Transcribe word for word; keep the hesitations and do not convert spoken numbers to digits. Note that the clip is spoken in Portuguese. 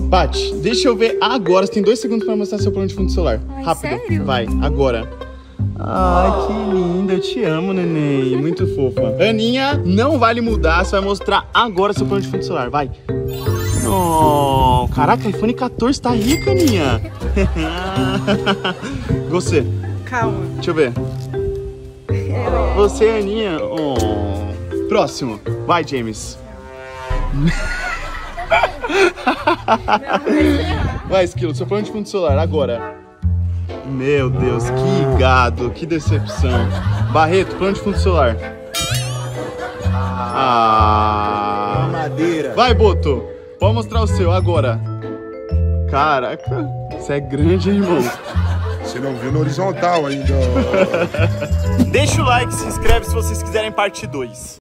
Paty, deixa eu ver agora. Você tem dois segundos pra mostrar seu plano de fundo do celular. Ai, Rápido. sério? Vai, agora. Ai, que linda. Eu te amo, neném. Muito fofa. Aninha, não vale mudar. Você vai mostrar agora seu plano de fundo do celular. Vai. Oh, caraca, iPhone quatorze tá rica, Aninha. Você. Calma. Deixa eu ver. Você, Aninha. Oh. Próximo. Vai, James. Vai, Esquilo, seu plano de fundo do celular, agora. Meu Deus, que gado, que decepção. Barreto, plano de fundo do celular. Ah. Madeira. Vai, Boto. Pode mostrar o seu, agora. Caraca, você é grande, hein, irmão? Você não viu no horizontal ainda. Deixa o like, se inscreve se vocês quiserem parte dois.